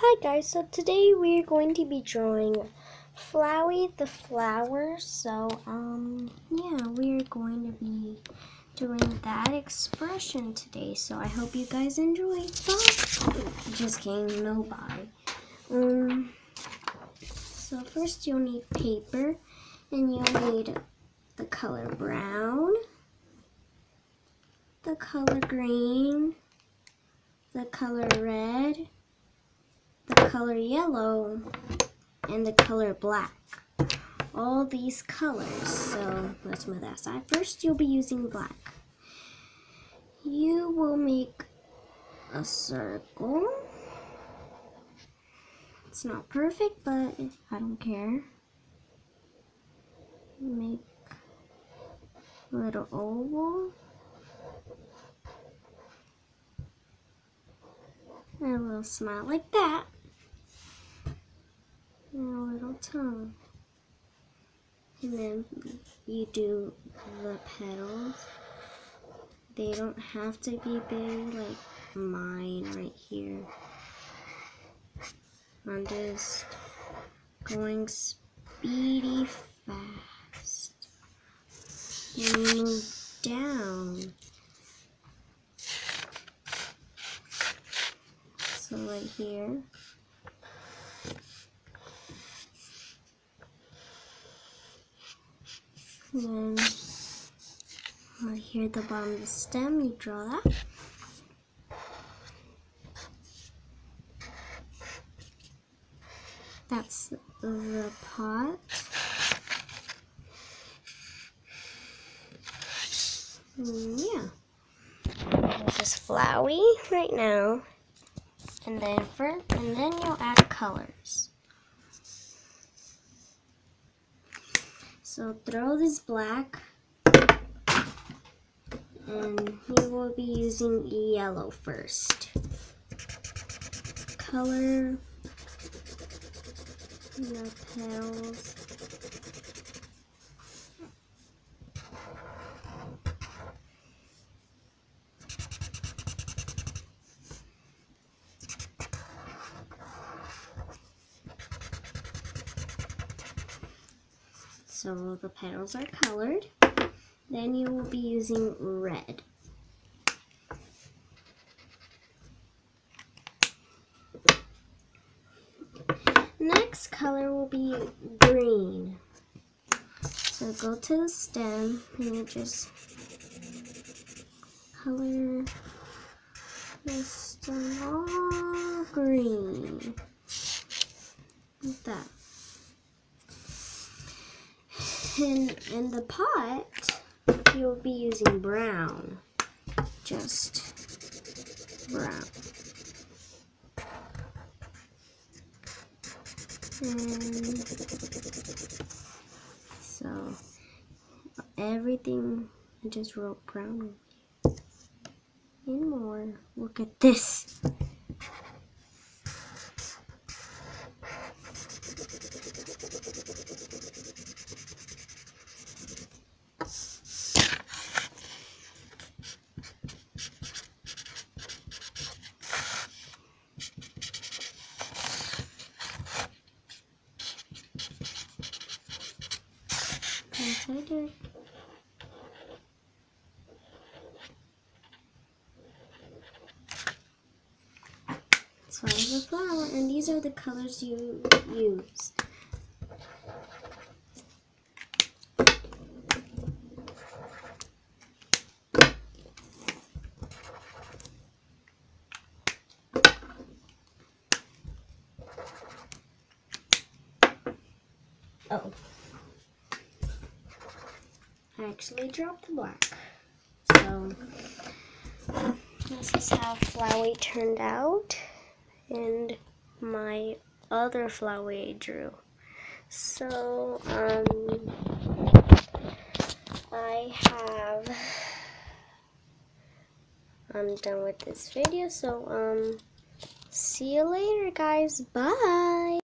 Hi guys, so today we're going to be drawing Flowey the flower. So yeah, we're going to be doing that expression today. So I hope you guys enjoy. Bye. Just kidding, no bye. So first you'll need paper, and you'll need the color brown, the color green, the color red, the color yellow, and the color black. All these colors. So let's move that aside. First, you'll be using black. You will make a circle. It's not perfect, but I don't care. Make a little oval. And a little smile like that. And a little tongue. And then you do the petals. They don't have to be big like mine right here. I'm just going speedy fast. And move down. So right here. And then right here at the bottom of the stem, you draw that. That's the pot. And yeah. This is Flowey right now. And then you'll add colors. So throw this black, and you will be using yellow first. Color your petals. So the petals are colored. Then you will be using red. Next color will be green. So go to the stem and you just color the stem all green. Like that. And in the pot, you'll be using brown. Just brown. And so everything, I just wrote brown and more. Look at this. Yes, I did. So there's a flower, and these are the colors you use. Oh. I actually dropped the black. So this is how Flowey turned out, and my other Flowey I drew. So I'm done with this video. So see you later, guys. Bye.